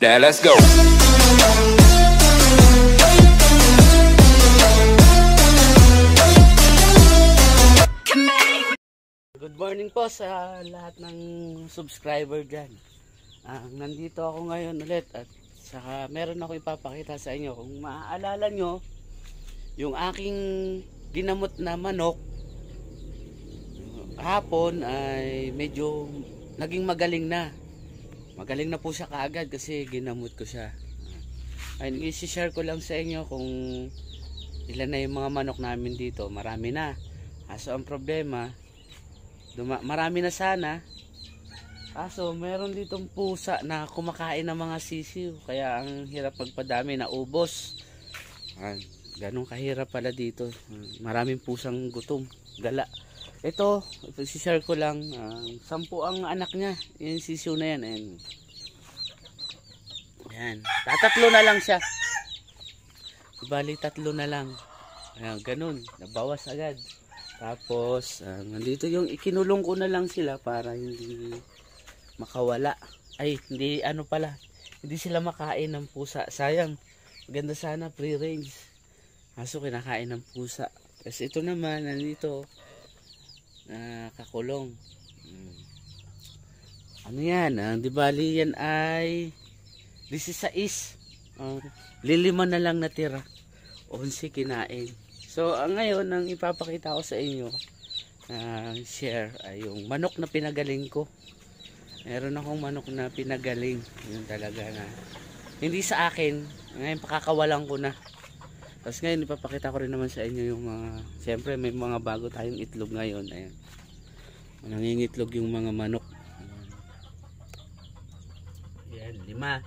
Now let's go. Good morning po sa lahat ng subscriber dyan. Nandito ako ngayon ulit at saka meron ako ipapakita sa inyo. Kung maaalala nyo, yung aking ginamot na manok hapon ay medyo naging magaling na. Magaling na po siya kaagad kasi ginamot ko siya. Ayun, i-share ko lang sa inyo kung ilan na yung mga manok namin dito. Marami na. So ang problema, marami na sana. Kaso meron ditong pusa na kumakain ng mga sisiw. Kaya ang hirap magpadami, naubos. Ganun kahirap pala dito. Maraming pusang gutom, gala. Ito, ipag-share ko lang, 10 ang anak niya. Yung sisiw na yan. Ayan. Tatatlo na lang siya. Bali, 3 na lang. Ayan, ganun. Nabawas agad. Tapos, nandito yung ikinulong ko na lang sila para hindi makawala. Ay, hindi, hindi sila makain ng pusa. Sayang. Maganda sana, free range. Kaso kinakain ng pusa. Kasi ito naman, nandito, kakulong. Ano yan? Di bali yan ay 16. Lilima na lang natira. 11 kinain. So ngayon ang ipapakita ko sa inyo, share ay yung manok na pinagaling ko. Meron akong manok na pinagaling. Yun talaga na hindi sa akin. Ngayon pakakawalan ko na. Tapos ngayon ipapakita ko rin naman sa inyo yung mga, siyempre may mga bago tayong itlog ngayon. Ayan. Nangingitlog yung mga manok. Ayan, 5.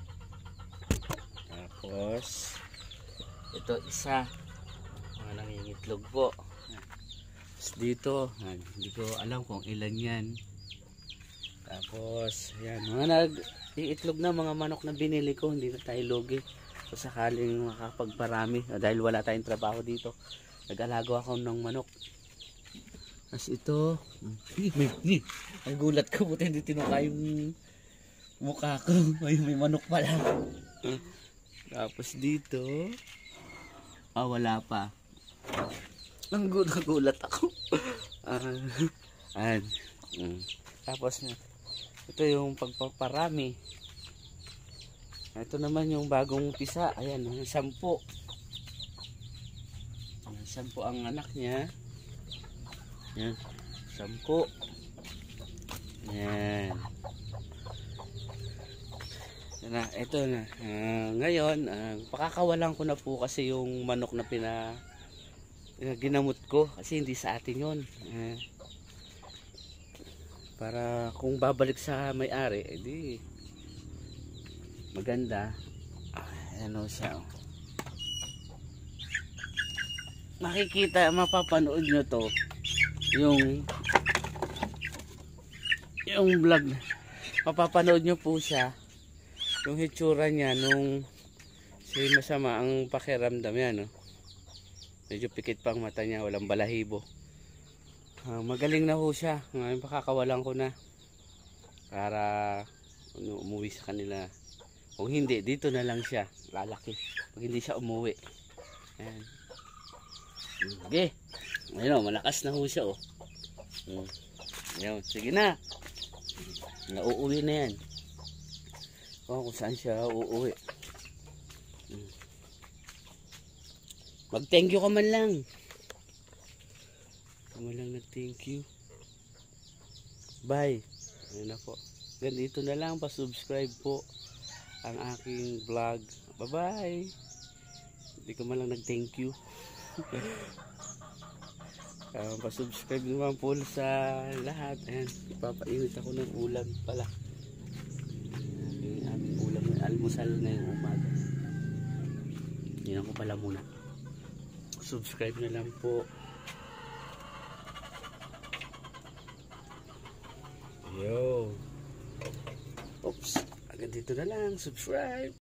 Tapos ito isa. Mga nangingitlog po. Tapos dito, hindi ko alam kung ilan yan. Tapos ayan, mga nag-iitlog na mga manok na binili ko. Hindi na tayo lugi. So sakaling makapagparami dahil wala tayong trabaho dito, nag-alago ako ng manok. As ito, ang gulat ko, buti hindi tinuka yung mukha ko. May manok pala. Tapos dito, wala pa. Ang gulat ako. Tapos ito yung pagpaparami. Ito naman yung bagong pisa. Ayan, 10. 10 ang anak niya. Ayan, 10. Ayan. Ito na. Ngayon, pakakawalan ko na po kasi yung manok na ginamot ko. Kasi hindi sa atin yun. Para kung babalik sa may-ari, edi maganda. Ano siya, makikita, mapapanood nyo to yung vlog, mapapanood nyo po siya yung hitsura niya nung masama ang pakiramdam yan, medyo pikit pang mata niya, walang balahibo. Magaling na ho siya. Ngayon pakakawalan ko na para umuwi sa kanila. Kung hindi, dito na lang siya lalaki pag hindi siya umuwi. Ayan. Okay. Ayun, malakas na ho siya. Ayan, sige na. Nauuwi na yan. Kung saan siya uuwi. Mag thank you ka man lang. Lang nag-thank you. Bye. Ayun na po. Ganito na lang, pa-subscribe po ang aking vlog. Bye-bye. Hindi ko man lang nag-thank you. Pa-subscribe naman po sa lahat. Ayan, ipapainit ako ng ulam pala. Yung aming ulam, almusal na yung umaga. Yan ako pala muna. Subscribe na lang po. Yo. Oops. Hanggang dito na lang. Subscribe.